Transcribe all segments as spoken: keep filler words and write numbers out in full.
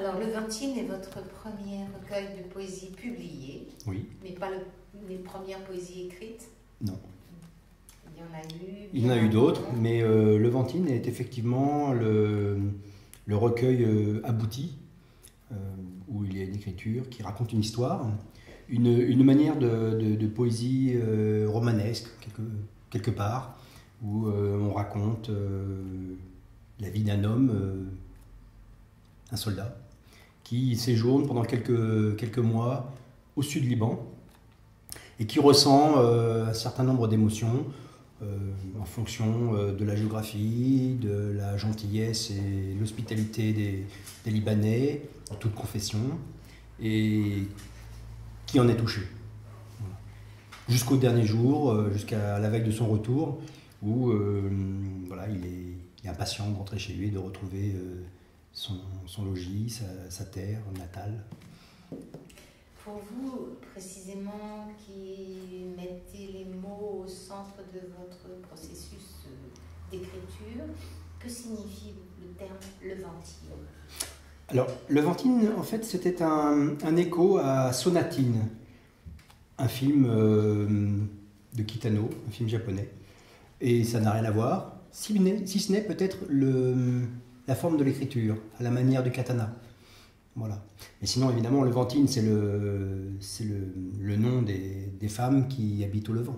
Alors, Le Ventine est votre premier recueil de poésie publié. Oui. Mais pas le, les premières poésies écrites. Non. Il y en a eu. Il y en a eu d'autres, mais euh, Le Ventine est effectivement le, le recueil euh, abouti, euh, où il y a une écriture qui raconte une histoire, une, une manière de, de, de poésie euh, romanesque, quelque, quelque part, où euh, on raconte euh, la vie d'un homme, euh, un soldat, qui séjourne pendant quelques, quelques mois au sud Liban et qui ressent euh, un certain nombre d'émotions euh, en fonction euh, de la géographie, de la gentillesse et l'hospitalité des, des Libanais, en toute confession, et qui en est touché. Voilà. Jusqu'au dernier jour, euh, jusqu'à la veille de son retour, où euh, voilà, il, est, il est impatient de rentrer chez lui et de retrouver euh, son, son logis, sa, sa terre natale. Pour vous, précisément, qui mettez les mots au centre de votre processus d'écriture, que signifie le terme Levantine? Alors, Levantine, en fait, c'était un, un écho à Sonatine, un film euh, de Kitano, un film japonais. Et ça n'a rien à voir, si, si ce n'est peut-être le, la forme de l'écriture, à la manière du katana. Voilà. Mais sinon, évidemment, Levantine, c'est le, c'est le, le nom des, des femmes qui habitent au Levant.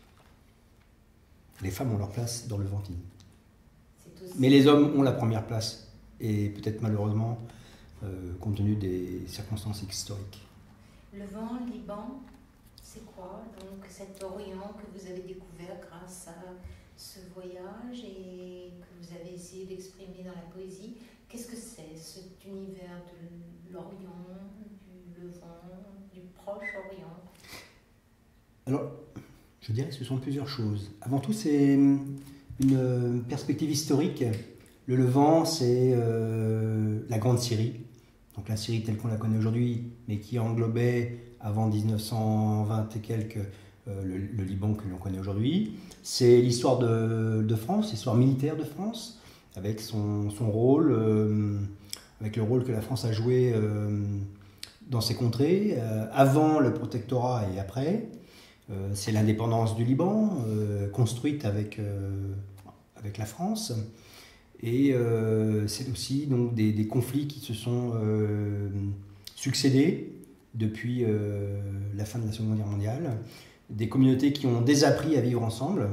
Les femmes ont leur place dans Levantine. Aussi... Mais les hommes ont la première place. Et peut-être malheureusement, euh, compte tenu des circonstances historiques. Levant, Liban, c'est quoi donc cet Orient que vous avez découvert grâce à ce voyage et que vous avez essayé d'exprimer dans la poésie? Qu'est-ce que c'est, cet univers de l'Orient, du Levant, du Proche-Orient? Alors, je dirais que ce sont plusieurs choses. Avant tout, c'est une perspective historique. Le Levant, c'est euh, la Grande Syrie, donc la Syrie telle qu'on la connaît aujourd'hui, mais qui englobait avant mille neuf cent vingt et quelques euh, le, le Liban que l'on connaît aujourd'hui. C'est l'histoire de, de France, l'histoire militaire de France, avec son, son rôle, euh, avec le rôle que la France a joué euh, dans ces contrées, euh, avant le protectorat et après. Euh, c'est l'indépendance du Liban, euh, construite avec, euh, avec la France. Et euh, c'est aussi donc, des, des conflits qui se sont euh, succédés depuis euh, la fin de la Seconde Guerre mondiale. Des communautés qui ont désappris à vivre ensemble.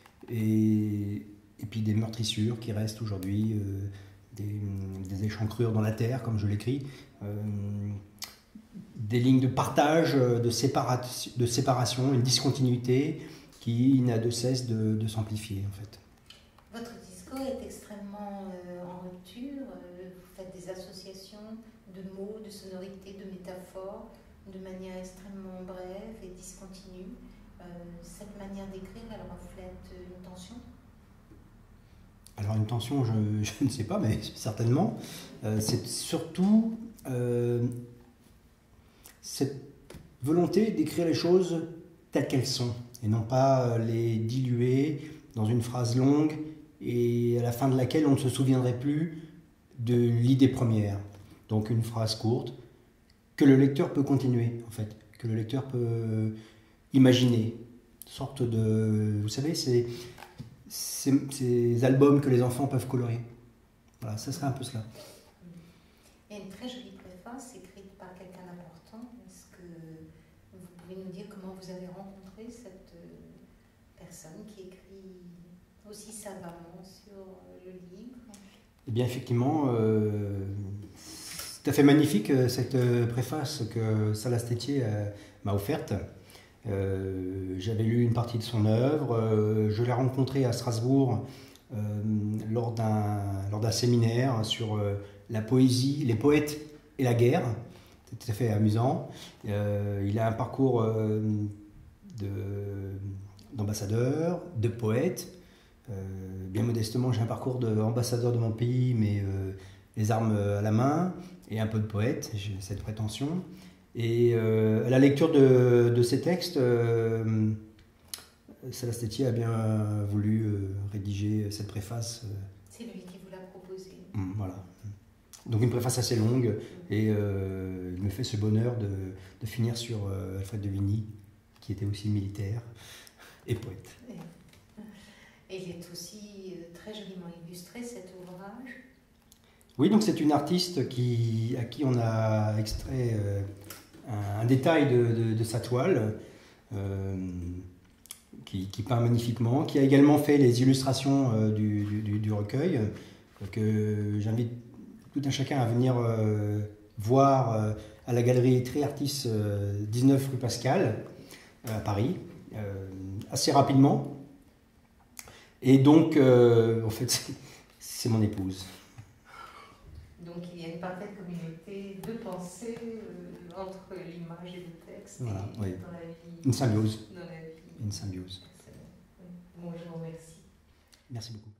Et, et puis des meurtrissures qui restent aujourd'hui, euh, des, des échancrures dans la terre, comme je l'écris, euh, des lignes de partage, de, sépara de séparation, une discontinuité qui n'a de cesse de, de s'amplifier en fait. Votre discours est extrêmement euh, en rupture, euh, vous faites des associations de mots, de sonorités, de métaphores, de manière extrêmement brève et discontinue. Euh, cette manière d'écrire, elle reflète une tension? Alors une tension, je, je ne sais pas, mais certainement. Euh, c'est surtout euh, cette volonté d'écrire les choses telles qu'elles sont, et non pas les diluer dans une phrase longue et à la fin de laquelle on ne se souviendrait plus de l'idée première. Donc une phrase courte que le lecteur peut continuer, en fait, que le lecteur peut imaginer. Une sorte de... Vous savez, c'est... Ces, ces albums que les enfants peuvent colorier. Voilà, ça serait un peu cela. Il y a une très jolie préface écrite par quelqu'un d'important. Est-ce que vous pouvez nous dire comment vous avez rencontré cette personne qui écrit aussi savamment sur le livre? Eh bien, effectivement, euh, c'est tout à fait magnifique cette préface que Salas Tétier euh, m'a offerte. Euh, j'avais lu une partie de son œuvre, euh, je l'ai rencontré à Strasbourg euh, lors d'un lors d'un séminaire sur euh, la poésie, les poètes et la guerre. C'était tout à fait amusant. Euh, il a un parcours euh, d'ambassadeur, de, de poète. Euh, bien modestement, j'ai un parcours d'ambassadeur de mon pays, mais euh, les armes à la main, et un peu de poète, j'ai cette prétention. Et euh, à la lecture de, de ces textes, euh, Salas Tétier a bien voulu euh, rédiger cette préface. Euh. C'est lui qui vous l'a proposé. Mmh, voilà. Donc une préface assez longue, et euh, il me fait ce bonheur de, de finir sur euh, Alfred de Vigny, qui était aussi militaire et poète. Et il est aussi très joliment illustré, cet ouvrage. Oui, donc c'est une artiste qui, à qui on a extrait euh, un, un détail de, de, de sa toile, euh, qui, qui peint magnifiquement, qui a également fait les illustrations euh, du, du, du recueil, que j'invite tout un chacun à venir euh, voir euh, à la galerie Triartis euh, dix-neuf rue Pascal, à Paris, euh, assez rapidement. Et donc, euh, en fait, c'est mon épouse. Donc il y a une parfaite communauté de pensée euh, entre l'image et le texte. Voilà, et oui. Dans la vie. Une symbiose. Dans la vie. Une symbiose. Bon, je vous remercie. Merci beaucoup.